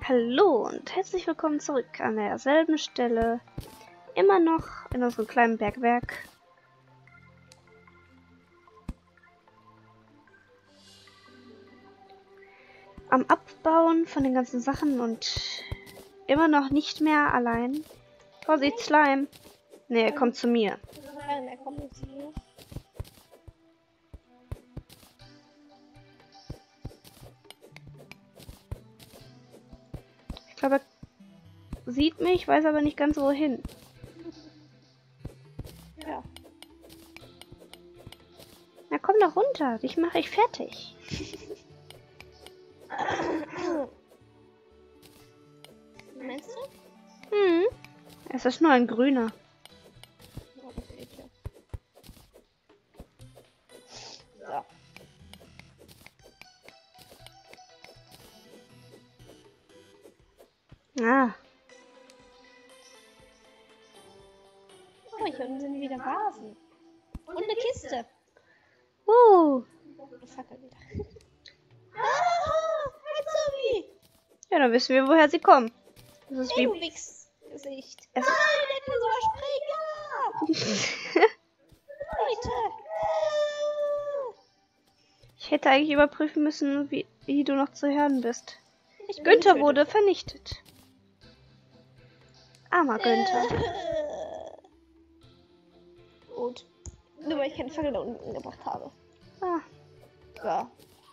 Hallo und herzlich willkommen zurück an derselben Stelle. Immer noch in unserem kleinen Bergwerk. Am Abbauen von den ganzen Sachen und immer noch nicht mehr allein. Vorsicht, Slime. Ne, er kommt zu mir. Nein, er kommt nicht zu mir. Ich glaube, er sieht mich, weiß aber nicht ganz wohin. Ja. Na komm doch runter, dich mache ich fertig. Meinst du? Es ist nur ein grüner. Oh, das geht ja. So. Ah, Oh, hier unten sind wieder Vasen. Und eine Kiste. Eine Fackel wieder. Ein Zombie! Ja, dann wissen wir, woher sie kommen. Das ist Hey, wie... du Wichs-Gesicht. Es- Nein, der kann sogar springen! Leute! Ich hätte eigentlich überprüfen müssen, wie du noch zu hören bist. Ich bin Günther getötet. wurde vernichtet. Armer Günther. Gut. Nur weil ich keine Fackel da unten gebracht habe. Ah, So.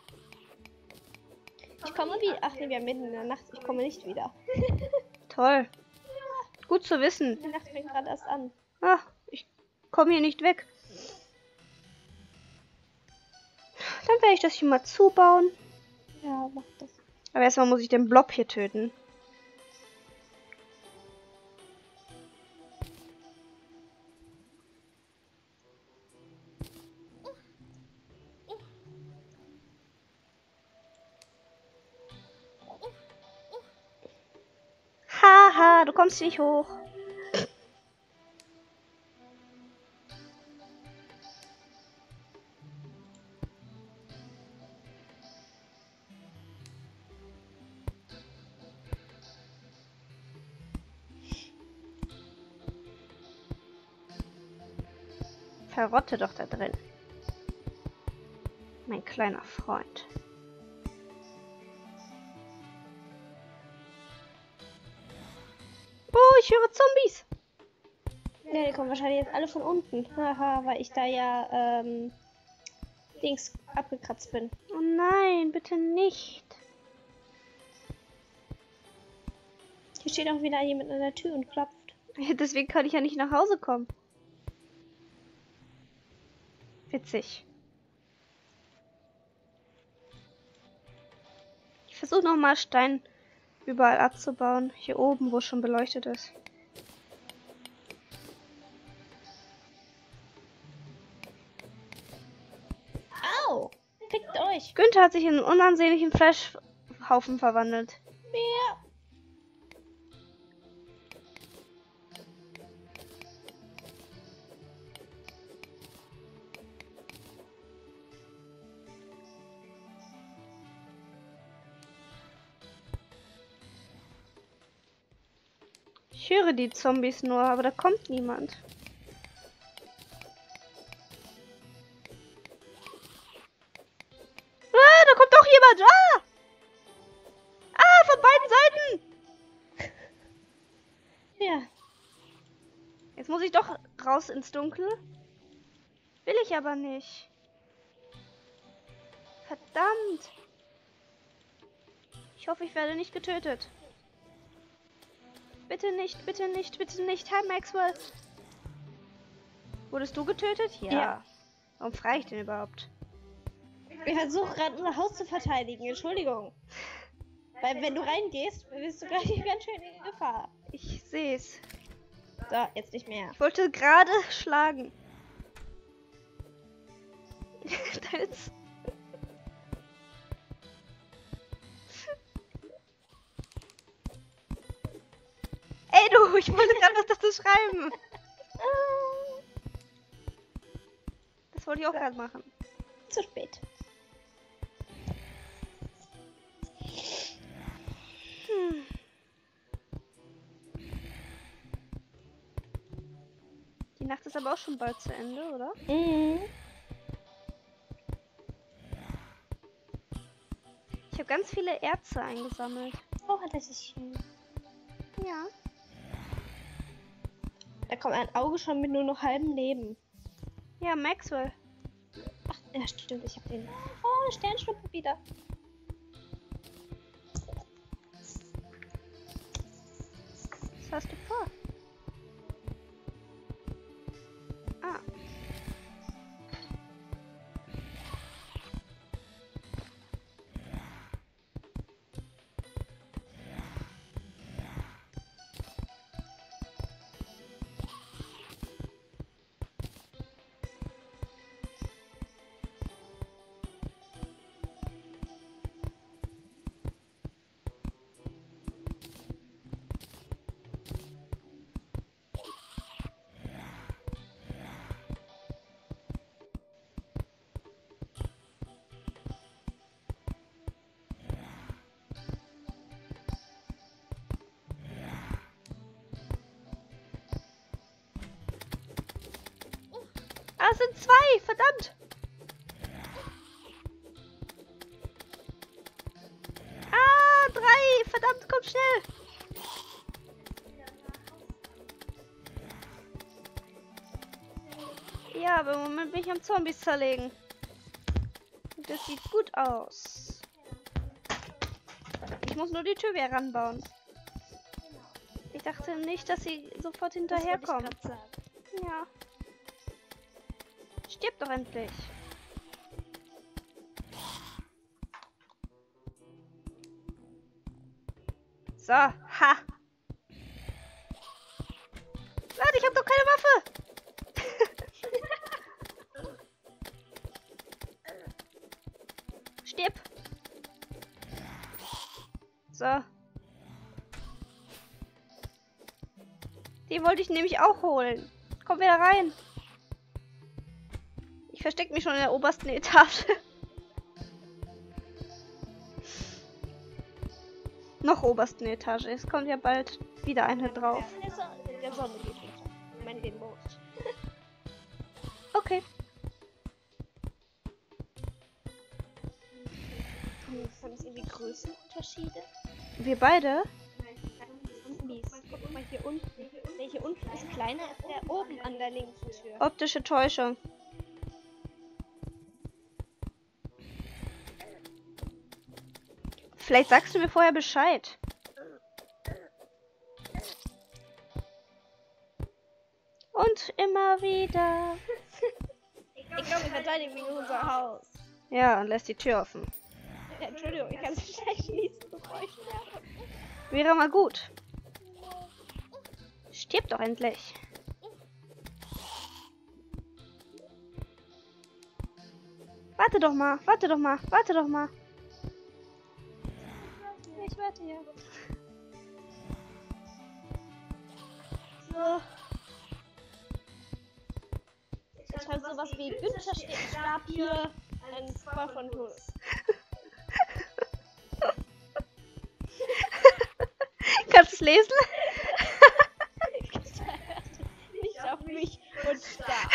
Ich komme wieder. Ach nee, wir haben mitten in der Nacht. Ich komme nicht wieder. toll. Gut zu wissen. Die Nacht fängt gerade erst an. Ah, ich komme hier nicht weg. Dann werde ich das hier mal zubauen. Ja, mach das. Aber erstmal muss ich den Blob hier töten. Haha, du kommst nicht hoch. Verrotte doch da drin. Mein kleiner Freund. Oh, ich höre Zombies. Ja, die kommen wahrscheinlich jetzt alle von unten. Haha, weil ich da ja, Dings abgekratzt bin. Oh nein, bitte nicht. Hier steht auch wieder jemand an der Tür und klopft. Deswegen kann ich ja nicht nach Hause kommen. Witzig. Ich versuche nochmal Stein überall abzubauen. Hier oben, wo schon beleuchtet ist. Au! Fickt euch! Günther hat sich in einen unansehnlichen Fleischhaufen verwandelt. Mehr! Ich höre die Zombies nur, aber da kommt niemand. Ah, da kommt doch jemand! Ah! Ah, von beiden Seiten! Ja. Jetzt muss ich doch raus ins Dunkel. Will ich aber nicht. Verdammt! Ich hoffe, ich werde nicht getötet. Bitte nicht, bitte nicht, bitte nicht. Hi, Maxwell. Wurdest du getötet? Ja. Ja. Warum frage ich denn überhaupt? Ich versuche gerade unser Haus zu verteidigen. Entschuldigung. Weil wenn du reingehst, bist du gleich ganz schön in Gefahr. Ich sehe es. So, jetzt nicht mehr. Ich wollte gerade schlagen. Das... Ey du, ich wollte gerade was dazu schreiben. Das wollte ich auch gerade machen. Zu spät. Hm. Nacht ist aber auch schon bald zu Ende, oder? Mhm. Ich habe ganz viele Erze eingesammelt. Oh, das ist schön. Ja. Da kommt ein Auge schon mit nur noch halbem Leben. Ja, Maxwell. Ach, ja, stimmt, ich hab den. Oh, eine Sternschnuppe wieder. Was hast du vor? Ah. Ah, es sind zwei, verdammt. Ah, drei, verdammt, komm schnell. Ja, aber im Moment bin ich am Zombies zerlegen. Und das sieht gut aus. Ich muss nur die Tür wieder ranbauen. Ich dachte nicht, dass sie sofort hinterherkommen. Ja. Stirb doch endlich. So, ha. Warte, ich habe doch keine Waffe. Stirb. So. Die wollte ich nämlich auch holen. Komm wieder rein. Ich verstecke mich schon in der obersten Etage. Noch obersten Etage. Es kommt ja bald wieder eine drauf. Der Sonne geht unter. Ich meine den Mond. Okay. Haben es irgendwie Größenunterschiede? Wir beide? Zombies. Guck mal hier unten. Der hier unten ist kleiner als der oben an der linken Tür. Optische Täuschung. Vielleicht sagst du mir vorher Bescheid. Und immer wieder. Ich glaube, wir verteidigen wegen unser Haus. Ja, und lässt die Tür offen. Ja, Entschuldigung, ich kann es schlecht schließen, bevor ich sterbe. Wäre mal gut. Stirb doch endlich. Warte doch mal, warte doch mal, warte doch mal. Ich warte hier. So. Ich habe sowas wie Güterstab hier. Ein Spar von Todes. Kannst du es lesen? Nicht auf mich und starb.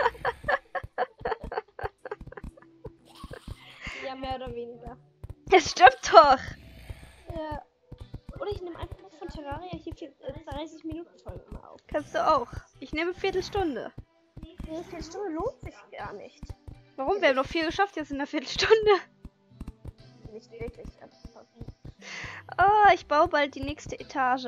Ja, mehr oder weniger. Es stimmt doch. Ja. Oder ich nehme einfach noch von Terraria hier 30 Minuten Folgen mal auf. Kannst du auch. Ich nehme Viertelstunde. Eine Viertelstunde lohnt sich gar nicht. Warum? Wir haben noch viel geschafft jetzt in einer Viertelstunde. Nicht wirklich. Oh, ich baue bald die nächste Etage.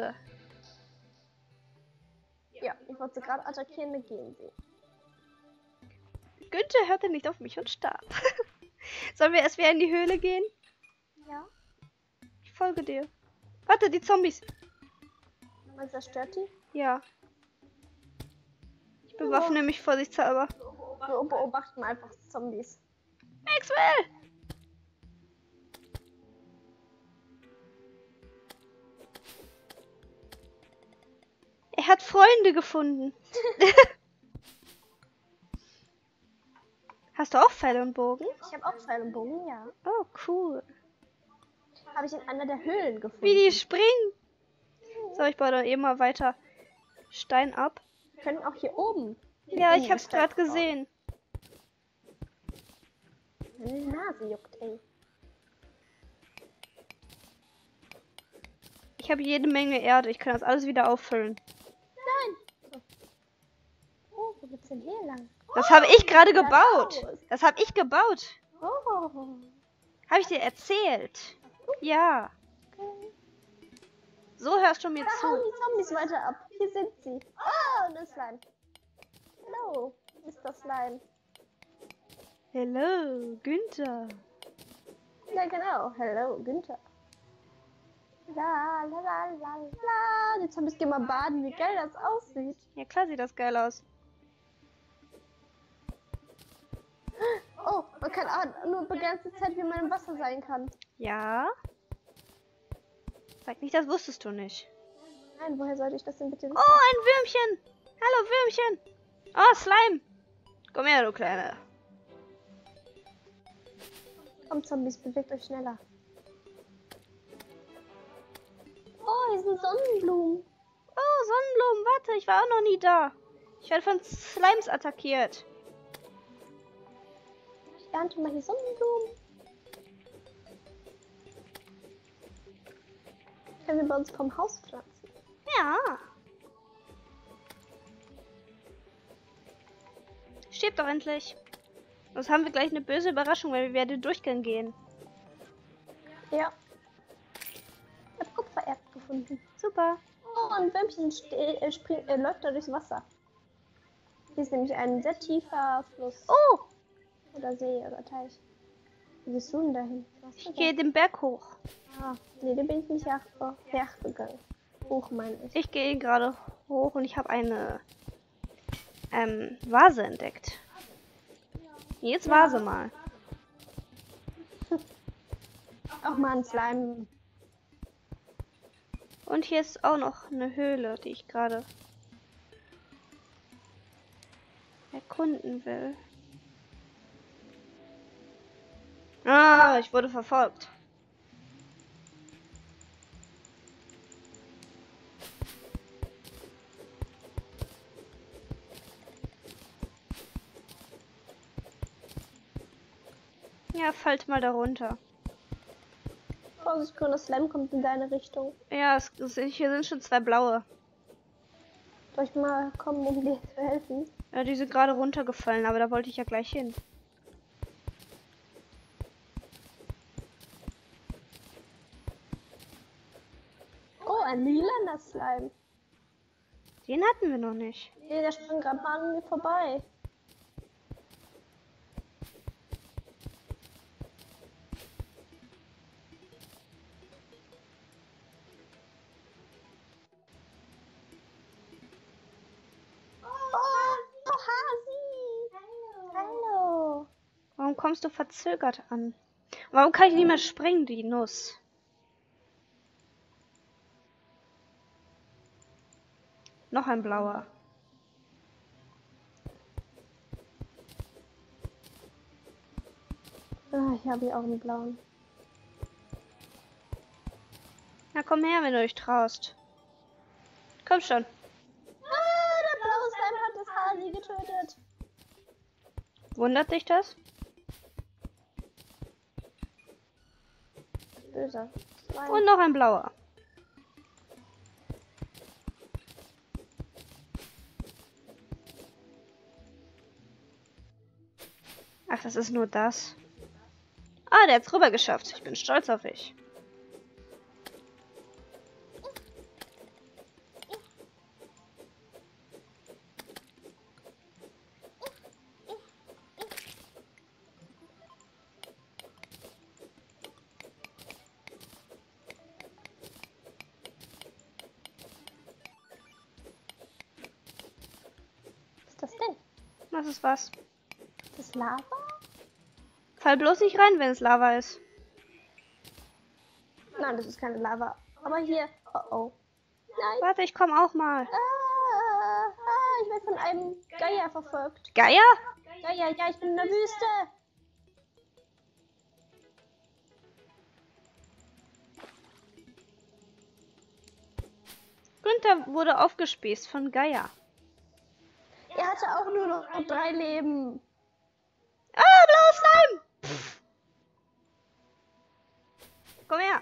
Ja, ich wollte sie gerade attackieren, dann gehen sie. Günther hörte nicht auf mich und starb. Sollen wir erst wieder in die Höhle gehen? Ja. Ich folge dir. Warte, die Zombies. Man zerstört die? Ja. Ich bewaffne mich vorsichtshalber. Wir beobachten einfach Zombies. Maxwell! Er hat Freunde gefunden. Hast du auch Pfeil und Bogen? Ich habe auch Pfeil und Bogen, ja. Oh, cool. Habe ich in einer der Höhlen gefunden. Wie die springen. So, ich baue dann eben mal weiter Stein ab. Wir können auch hier oben Ja, ich hab's gerade gesehen. Meine Nase juckt, ey. Ich habe jede Menge Erde. Ich kann das alles wieder auffüllen. Nein! Oh, wo geht's denn hier lang? Das habe ich gerade sieht das gebaut. aus? Das habe ich gebaut. Oh. Habe ich dir erzählt? Ja. Okay. So hörst du mir Da zu. hauen die Zombies weiter ab. Hier sind sie. Oh, das Slime. Hallo, Mr. Slime. Hello, Günther. Ja, genau. Hallo, Günther. La, la, la, la, la. Die Zombies gehen mal baden, wie geil das aussieht. Ja klar sieht das geil aus. Oh, man kann auch nur begrenzte Zeit, wie man im Wasser sein kann. Ja. Sag nicht, das wusstest du nicht. Nein, woher sollte ich das denn bitte Oh, wissen? ein Würmchen. Hallo, Würmchen. Oh, Slime. Komm her, du Kleine. Kommt, Zombies, bewegt euch schneller. Oh, hier sind Sonnenblumen. Oh, Sonnenblumen. Warte, ich war auch noch nie da. Ich werde von Slimes attackiert. Ich ernte mal hier Sonnenblumen. Können wir bei uns vom Haus pflanzen? Ja. Stirb doch endlich. Sonst haben wir gleich eine böse Überraschung, weil wir werden Durchgang gehen. Ja. Ich habe Kupfererz gefunden. Super. Oh, ein Würmchen läuft da durchs Wasser. Hier ist nämlich ein sehr tiefer Fluss. Oh, Oder See oder Teich. Wie bist du denn dahin? ich gehe den Berg hoch. Ah, nee, den bin ich nicht hochgegangen. Hoch meine ich. Ich gehe gerade hoch und ich habe eine Vase entdeckt. Jetzt Vase mal. Auch mal ein Slime. Und hier ist auch noch eine Höhle, die ich gerade erkunden will. Ah, ich wurde verfolgt. Ja, fallt mal darunter. Vorsicht, grüner Slime kommt in deine Richtung. Ja, hier sind schon zwei blaue. Soll ich mal kommen, um dir zu helfen? Ja, die sind gerade runtergefallen, aber da wollte ich ja gleich hin. Oh, ein lilaner Slime. Den hatten wir noch nicht. Nee, der sprang gerade mal an mir vorbei. Oh, Hasi! Hallo! Warum kommst du verzögert an? Warum kann ich nicht mehr springen, die Nuss? Noch ein blauer. Ah, ich habe hier auch einen blauen. Na komm her, wenn du dich traust. Komm schon. Ah, der blaue Slime hat das Hasi getötet. Wundert dich das? Böser Slime. Und noch ein blauer. Ach, das ist nur das. Ah, der hat's rüber geschafft. Ich bin stolz auf dich. Was ist das denn? Was ist was? Ist das Lava? Fall bloß nicht rein, wenn es Lava ist. Nein, das ist keine Lava. Aber hier. Oh oh. Nein. Warte, ich komme auch mal. Ich werde von einem Geier verfolgt. Geier? Ja, ich bin in der Wüste. Günther wurde aufgespießt von Geier. Er hat hatte auch nur noch 3 Leben. Ah, blauer Slime! Pff. Komm her.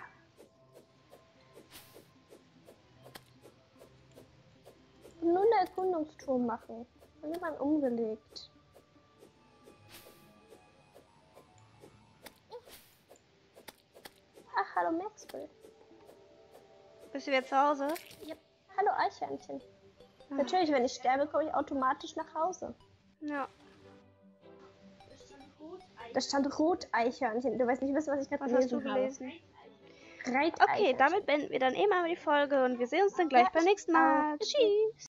Nur eine Erkundungstour machen. Dann wird man umgelegt. Ach, hallo Maxwell. Bist du wieder zu Hause? Ja. Hallo Eichhörnchen. Natürlich, wenn ich sterbe, komme ich automatisch nach Hause. Ja. Da stand Rot-Eichhörnchen. Du weißt nicht wissen, was ich gerade Was hast du gelesen habe. gelesen? Okay, damit beenden wir dann eben einmal die Folge und wir sehen uns dann gleich beim nächsten Mal. Tschüss.